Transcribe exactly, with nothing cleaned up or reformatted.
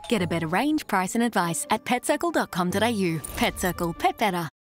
Get a better range, price and advice at pet circle dot com dot a u. Pet Circle. Pet better.